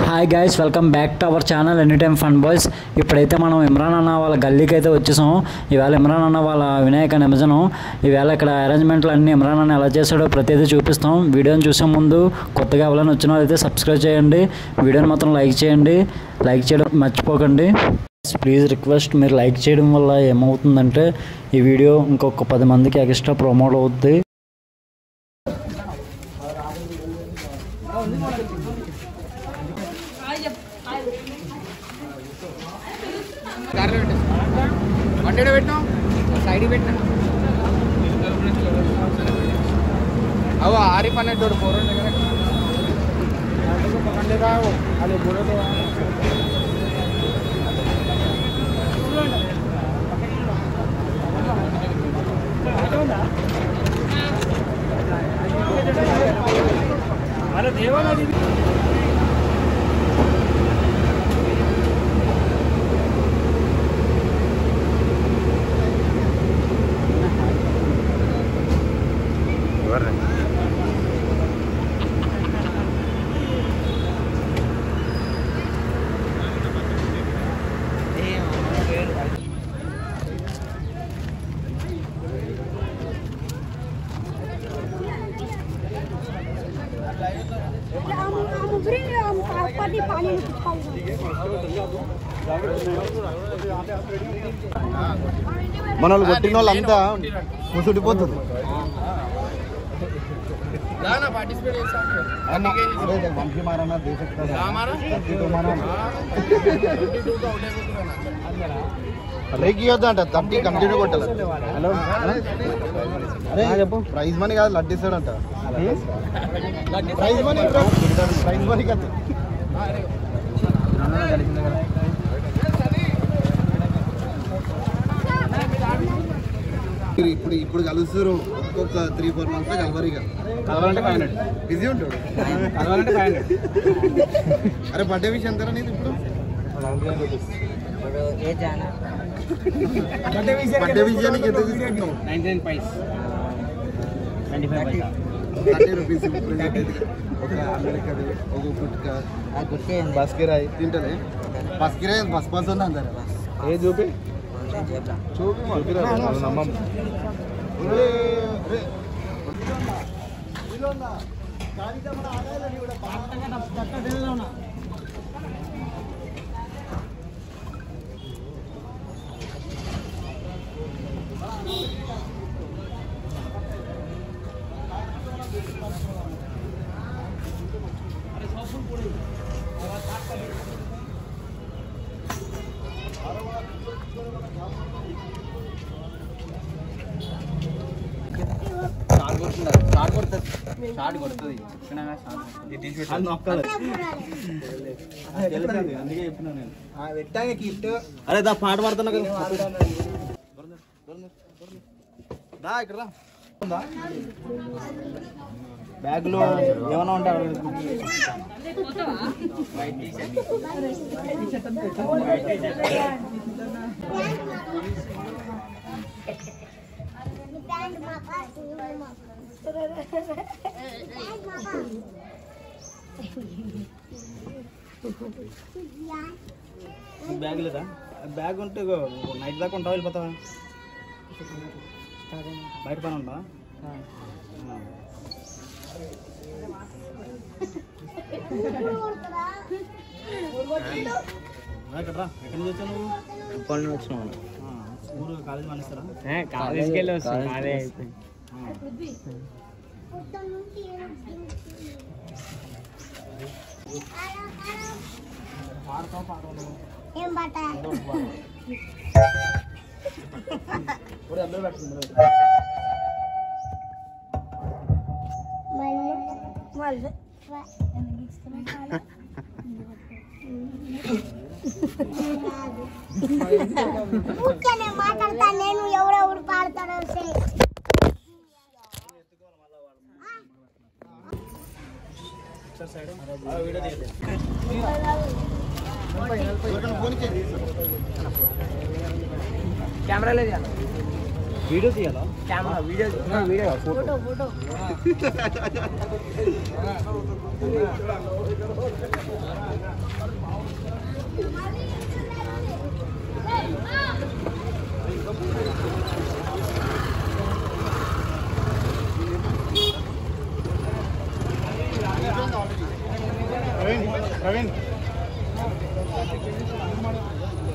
Hi guys, welcome back to our channel any time fun boys. ఇప్పుడైతే మనం ఇమ్రాన్ అన్న వాళ్ళ గల్లీకి అయితే వచ్చేసాం. ఈవేళ ఇమ్రాన్ అన్న వాళ్ళ వినాయక నిమజ్జనం. ఈవేళ ఇక్కడ అరేంజ్మెంట్లు అన్నీ ఇమ్రాన్ అన్న ఎలా చేశాడో ప్రతిదీ చూపిస్తాం. వీడియోని చూసే ముందు కొత్తగా ఎవరైనా వచ్చిన వాళ్ళైతే సబ్స్క్రైబ్ చేయండి, వీడియోని మాత్రం లైక్ చేయండి, లైక్ చేయడం మర్చిపోకండి. ప్లీజ్ రిక్వెస్ట్, మీరు లైక్ చేయడం వల్ల ఏమవుతుందంటే ఈ వీడియో ఇంకొక 10 మందికి ఎక్స్ట్రా ప్రమోట్ అవుద్ది. వండేడ పెట్టినా సైడ్ పెట్టినా అవు ఆరిఫ్ అనేటోడు పోరో దగ్గర పకండేగా అది బోడో అరే దేవానా మన వాళ్ళు కొట్టిన వాళ్ళంతా ముసుడిపోతుంది. రేగియొద్దంట 30 కంటిన్యూ కొట్టాలి. హలో అరే చెప్పు, ప్రైజ్ మనీ కాదు లడ్డు ఇస్తాడంట. ప్రైజ్ మనీ కాదు. ఇప్పుడు కలుస్తారు ఒక్కొక్క 3-4 మంత్స్ కలవరు. ఇక కలవాలంటే 500 బిజీ ఉంటాడు. కలవాలంటే 500. అరే బర్త్డే విషయం ఎంతరా నీది ఇప్పుడు? బర్త్డే విషయానికి ఎంత తీసుకుంటావు? 99 పైస్ 30 రూపీస్ ఒక అమెరికాది ఒక గుట్క బస్కిరాయి తింటలే. బస్కిరాయి బస్ బస్ ఉంది అందరు. ఏ చూపి నమ్మం. అరే దా పాట పాడుతున్నా కదా ఇక్కడ బ్యాగ్ లో ఏమన్నా ఉంటారు. బ్యాగ్ లేదా? బ్యాగ్ ఉంటే నైట్ దాకా ఉంటావా, వెళ్ళిపోతావా? బయట పని ఉందా? ఎక్కడి నుంచి వచ్చావు నువ్వు? ఉప్పల్ నుంచి వచ్చినావు. స్కూల్ కాలేజ్ మానేస్తారా? కాలేజ్కి వెళ్ళి వస్తాను. అదే అయిపోయింది. ఏం బాట ఊరికేనే మాట్లాడతా నేను. ఎవరెవరు పాడతారో కెమెరా లేదు, వీడియో తీయాలా? Camera video photo Praveen